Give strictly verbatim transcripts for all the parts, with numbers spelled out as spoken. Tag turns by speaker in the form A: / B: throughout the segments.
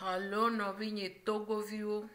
A: Allo no vinye Togo viwo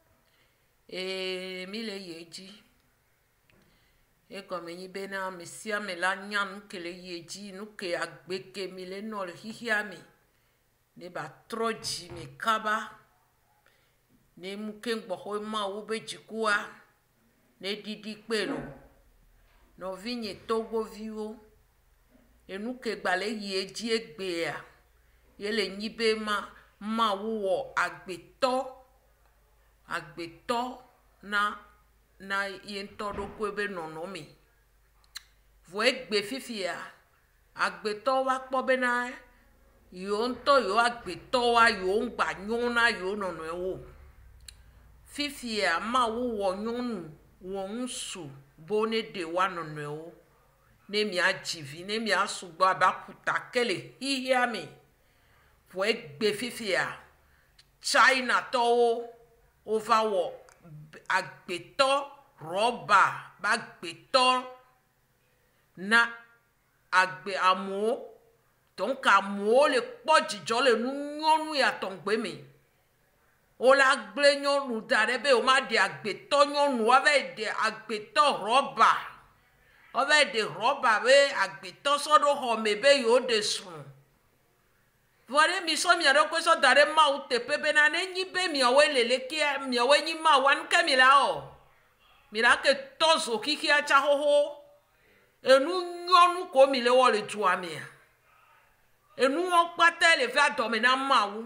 A: e mi le yeji e comme ni bena mi sia me la nyan ke le yeji nu ke agbeke mi le no le hihia mi ne ba troji mi kaba ne mu ke ngbo ho ma wo be jikua ne didi pelo no vinye Togo viwo e nu ke gba le yeji egbe a ye le nyibe ma ma wo agbeto agbeto na na yento do kwebe nono mi vo egbe fifia agbeto wa kpo be na yo nto yo agbeto wa yo ngba nyona yo nono ewo fifia ma wo nyonu wo nsu bone de wa nono ewo ne mi ajivi ne mi asugba bakuta kele hihia mi vo egbe fifia China to over wo agbeto roba bagbeto na agbe amo donc amo le pojijo le nyonu ya tongbe mi o la gble nyonu dare be o ma de agbeto nyonu wa ve de agbeto roba o ve de roba be agbeto so do ho me be yo de sun Vore mi so mi aro ko so dare ma u te pepe na ne nyi be mi owe lele ki mi owe nyi ma wan ke mi la o mi la ke tozo kiki a cha ho ho enu nyonu ko mi le wo le tu ami enu won pate le fa do mi na ma wu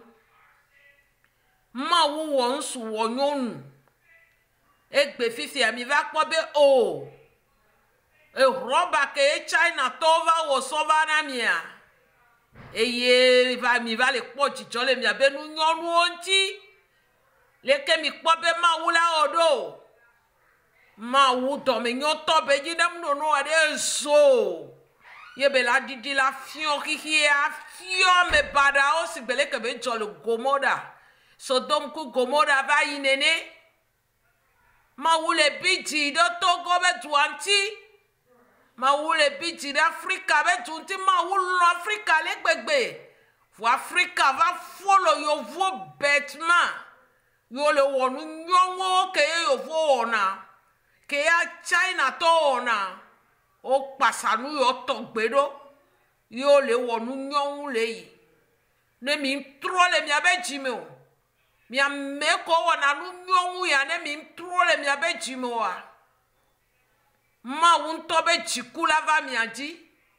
A: ma wu won su wo nyonu egbe fifi ami va po be o e roba ke China to va wo so va na mi a eye va mi va le pochi chole mi abenu nyonu onti le ke mi po be ma wu la odo ma wu to me nyoto be ji dem no no ade so ye be la didi la fion hihi a fion me bada o si bele ke be jole gomoda Sodom ku gomoda va inene ma wu le biji do Togo be tuanti ma wu le biti d'Africa be tunti ma wu lo Africa le gbegbe fu Africa va follow yo vo betma yo le wonu nyonwo ke yo vo ona ke ya China to ona o pasanu yo to gbedo yo le wonu nyonwu le yi ne mi tro le mi abejime o mi ameko wona nu nyonwu ya ne mi tro le mi abejime o a ma wunto be jikula va mi aji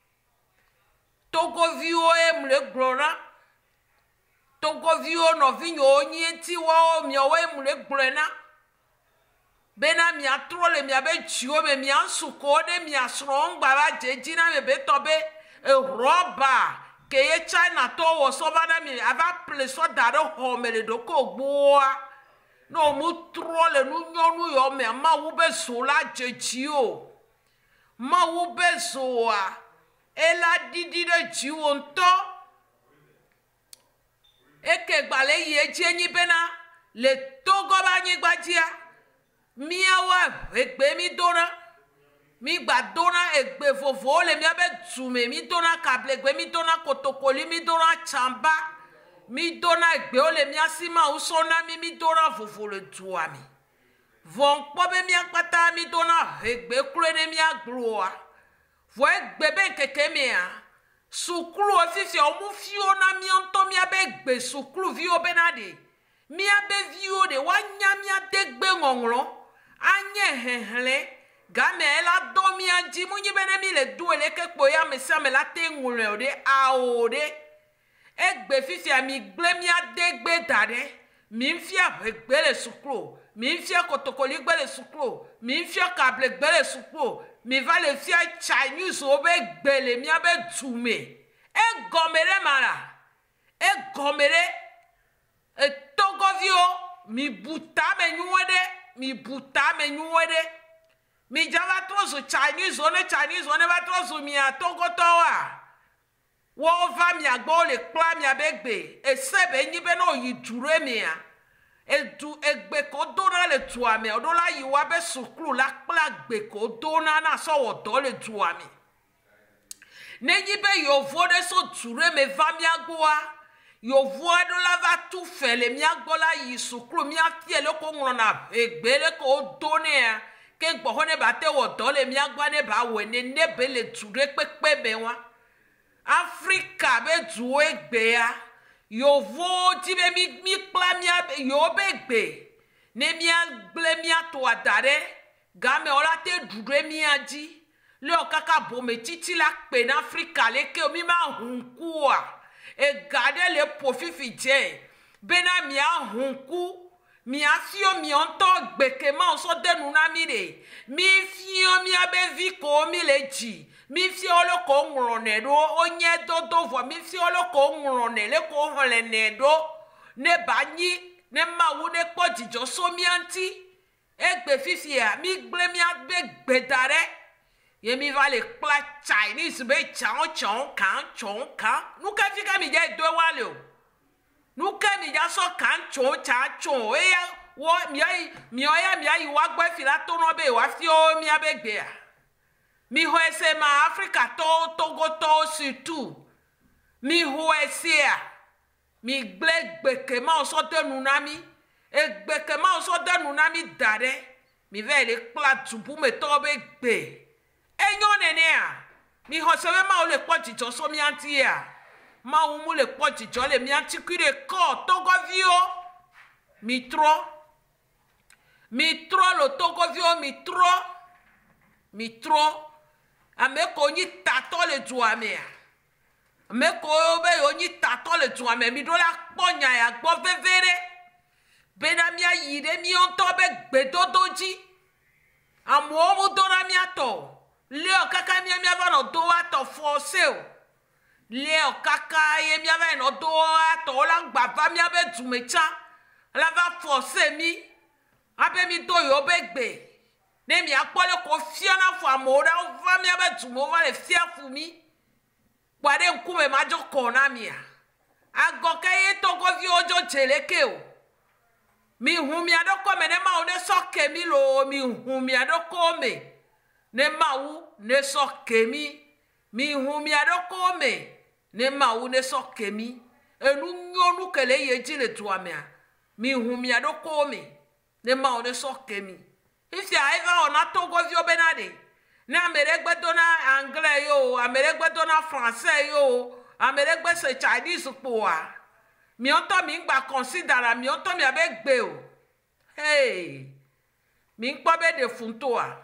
A: Togo viwo e mle glora Togo viwo no vinyo onye ti wa o mi o e mle glena bena mi atrole mi abe jio be mi ansuko de mi asro ngba ba jeji na me be to be e roba ke ye China to wo so ba na mi ava ple so daro ho mele do ko gboa no mu trole nu nyonu yo me ma wo be so la jeji o ma wu bezoa ela didi de jiwo nto eke gbale yeji enyi bena le Togo ba nyi gbajia mi awa egbe mi dona mi gba dona egbe fofo le mi abe tume mi dona kable egbe mi dona kotokoli mi dona chamba mi dona egbe o le mi asima usona mi mi dona fofo le tuwa mi von pobe mi akpata mi dona egbe krene mi agloa vo egbe be keke mi a sukulu ofisi o mu fio na mi onto mi abe egbe sukulu vi obenade mi abe vi o de wanya mi adegbe ngonglo anye hehle game ela do mi anji mu nyi bene mi le du ele kepo ya me sa me la tengule o de a o de egbe fifi a mi gble mi adegbe dade mi mfia egbe le sukulu mi fia kotokoli gbele sukro mi fia kable gbele sukro mi va le fia Chinese obe gbele mi abe tume e gomere mara e gomere e Togo vio mi buta me nyuwede mi buta me nyuwede mi java trozo Chinese one Chinese one va trozo mi a Togo towa wo va mi agbo le kla mi abegbe e sebe nyibe no yi dure mi a edu egbe ko dona le tuame odola yiwa be sukru la kpla gbe ko dona na so wodo le tuame neji be yo vode so ture me va mi agboa yo voa do la va tout faire le mia gola yi sukru mia tie le ko ngrona egbele ko donne ke gbo ho ne ba te wo do le mia gba ne ba we ne ne be le ture pepe be wa Africa be du egbe ya yo vo ti be mi mi kla mia yo be gbe ne mia gle mia to adare game ola te dure mia ji le okaka bo me titi la pe na Africa le ke mi ma hunku a e gade le pofifi je bena mia hunku mi afio mi onto gbeke ma so denu na mi re mi fio mi abe vi ko mi le ji mi fio lo ko nrone do onye dodo vo mi fio lo ko nrone le ko hole ne do ne banyi ne ma wu ne po jijo so mi anti egbe fifi a mi gble mi abe gbedare ye mi va le kla Chinese be chao chao kan chao kan nu ka fi ka mi je do wa le o nu ka mi ja so kan chao cha chao e ya wo mi ai mi o ya mi ai wa gbe fi la to no be wa fi o mi abe gbe a mi ho ese ma Africa to Togo to surtout mi ho ese a mi gble gbeke ma so de nu na mi e gbeke ma so de nu na mi dare mi ve le kla tubu me to be gbe enyo nene a mi hosebe ma o le po jijo so mi anti a ma o mu le po jijo le mi anti kire ko Togo vio mi tro mi tro lo Togo vio mi tro mi tro a me ko ni tato le tu ame a me ko be o ni tato le tu ame mi do la ponya ya gbo vevere be na mi ayi de mi on to be gbedodoji amo mu do na mi ato Leo kaka mi mi ava no do ato for sale. Leo kaka ye mi ava no do ato la gba va mi abe tumecha. La va forcer mi. Abe mi do yo begbe. Ne mi akpole ko fia na fo amora va mi abe tumo va le fia fu mi. Kwade nkume majo kona mi a. Agoka ye Togo vi ojo cheleke o. Mi hu mi adoko me ne ma o ne soke mi lo mi hu mi adoko me. Ne mawu ne so kemi mi hu mi adoko me ne mawu ne so kemi enu nyonu kele yeji le tu amia mi hu mi adoko me ne mawu ne so kemi ifi aiva ona Togo vi obenade ne ameregbe to na anglais yo ameregbe to na français yo ameregbe se Chinese po a mi onto mi gba consider mi onto mi abegbe o hey mi npo be de funto a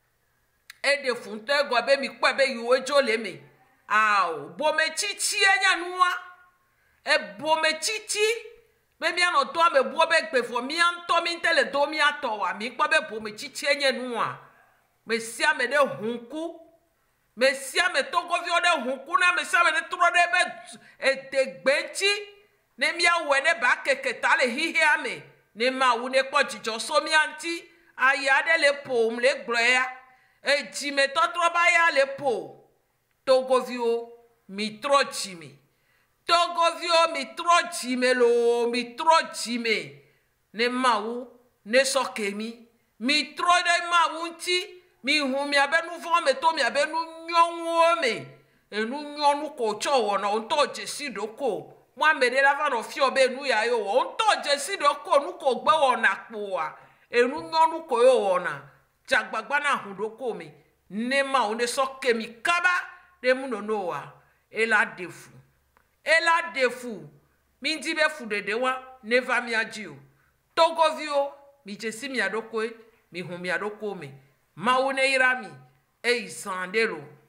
A: e de funto ego be mi kwa be yuwe jole me ao bo me chichi enya nuwa e bo me chichi be mi ano to me bo be gbe fo mi anto mi tele do mi ato wa mi kwa be bo me chichi enya nuwa me sia me de hunku me sia me Togo vi o de hunku na me sia me de tro de be e de gbenchi ne mi awe ne ba keke tale hihi ame ne ma wu ne po jijo so mi anti aya de le po m le gbroya e jime totro ba ya le po Togo vio mi tro jime Togo vio mi tro jime lo mi tro jime ne mawu ne sokemi mi tro de mawu nti mi hu mi abenu fo me to mi abenu nyonwo me enu nyonu ko chowo na onto jesi doko mo amede la va no fi obe nu ya yo onto jesi doko nu ko gbe wona po a enu nyonu ko yo wona jagbagba na hundoko mi ne ma o ne soke mi kaba de muno noa ela defu ela defu mi ndi be fu dede wa ne va mi aji o Togo vio mi jesi mi adoko mi hu mi adoko mi ma o ne ira mi e isandelo